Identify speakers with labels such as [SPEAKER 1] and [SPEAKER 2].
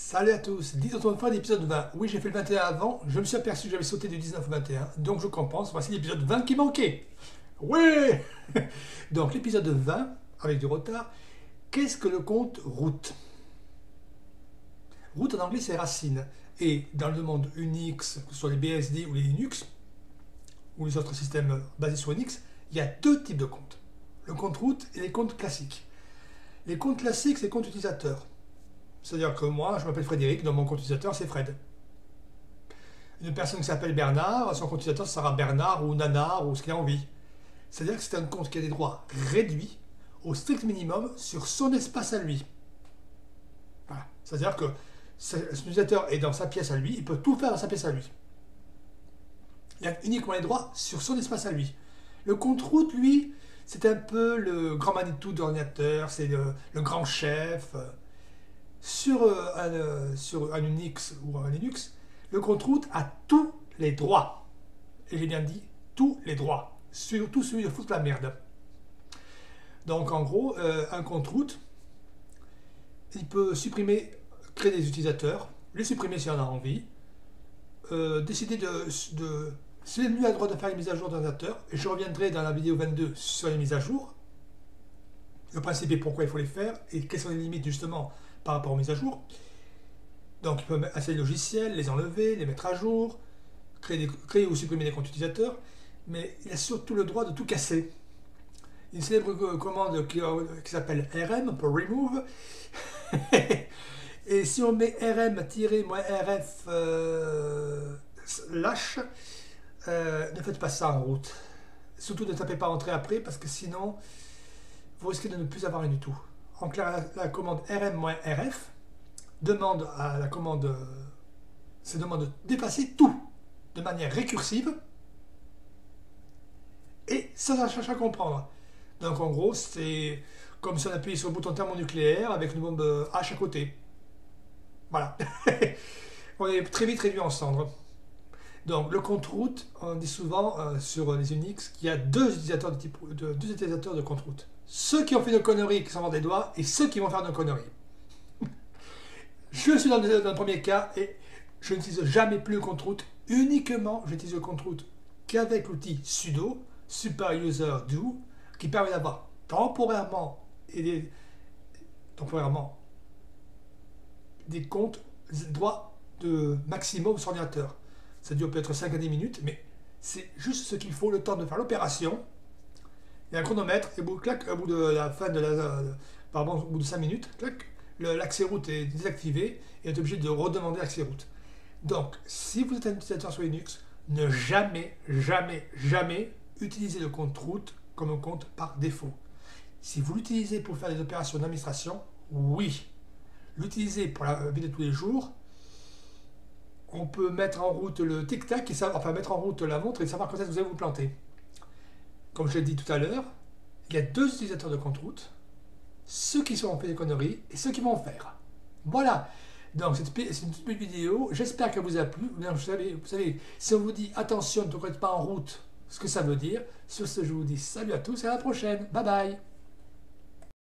[SPEAKER 1] Salut à tous, 10 autres fois l'épisode 20. Oui, j'ai fait le 21 avant, je me suis aperçu que j'avais sauté du 19 au 21, donc je compense, voici l'épisode 20 qui manquait. Oui. Donc l'épisode 20, avec du retard, qu'est-ce que le compte root? Root en anglais c'est racine, et dans le monde Unix, que ce soit les BSD ou les Linux, ou les autres systèmes basés sur Unix, il y a deux types de comptes. Le compte root et les comptes classiques. Les comptes classiques, c'est les comptes utilisateurs. C'est-à-dire que moi, je m'appelle Frédéric, donc mon compte utilisateur, c'est Fred. Une personne qui s'appelle Bernard, son compte utilisateur sera Bernard ou Nanar ou ce qu'il a envie. C'est-à-dire que c'est un compte qui a des droits réduits au strict minimum sur son espace à lui. Voilà. C'est-à-dire que son utilisateur est dans sa pièce à lui, il peut tout faire dans sa pièce à lui. Il a uniquement les droits sur son espace à lui. Le compte root, lui, c'est un peu le grand Manitou de l'ordinateur, c'est le grand chef. Sur un Unix ou un Linux, le compte root a tous les droits. Et j'ai bien dit tous les droits. Surtout celui de foutre la merde. Donc en gros, un compte root, il peut supprimer, créer des utilisateurs, les supprimer s'il en a envie, décider c'est lui a le droit de faire les mises à jour d'ordinateur, et je reviendrai dans la vidéo 22 sur les mises à jour, le principe est pourquoi il faut les faire, et quelles sont les limites justement par rapport aux mises à jour. Donc il peut installer les logiciels, les enlever, les mettre à jour, créer ou supprimer des comptes utilisateurs, mais il a surtout le droit de tout casser. Une célèbre commande qui s'appelle rm pour remove. Et si on met rm-rf slash, ne faites pas ça en route. Surtout ne tapez pas entrée après parce que sinon vous risquez de ne plus avoir rien du tout. En clair, la commande rm-rf demande à la commande, demande d'effacer tout de manière récursive et sans chercher à comprendre. Donc en gros, c'est comme si on appuyait sur le bouton thermonucléaire avec une bombe H à côté. Voilà. On est très vite réduit en cendres. Donc le compte root, on dit souvent sur les Unix qu'il y a deux utilisateurs de compte root. Ceux qui ont fait de conneries, qui s'en vendent des doigts, et ceux qui vont faire de conneries. Je suis dans le premier cas et je n'utilise jamais plus le compte root. Uniquement, j'utilise le compte root qu'avec l'outil sudo, super user do, qui permet d'avoir temporairement des comptes droits de maximum sur l'ordinateur. Ça dure peut-être 5 à 10 minutes, mais c'est juste ce qu'il faut, le temps de faire l'opération. Il y a un chronomètre, et au bout de la fin au bout de 5 minutes, l'accès route est désactivé et on est obligé de redemander l'accès route. Donc, si vous êtes un utilisateur sur Linux, ne jamais utiliser le compte root comme un compte par défaut. Si vous l'utilisez pour faire des opérations d'administration, oui. L'utiliser pour la vie de tous les jours, on peut mettre en route le tic-tac, mettre en route la montre et savoir quand est-ce que vous allez vous planter. Comme je l'ai dit tout à l'heure, il y a deux utilisateurs de compte root, ceux qui ont fait des conneries et ceux qui vont en faire. Voilà. Donc c'est une toute petite vidéo, j'espère qu'elle vous a plu. Vous savez, si on vous dit attention, ne te connecte pas en route, ce que ça veut dire. Sur ce, je vous dis salut à tous et à la prochaine. Bye bye.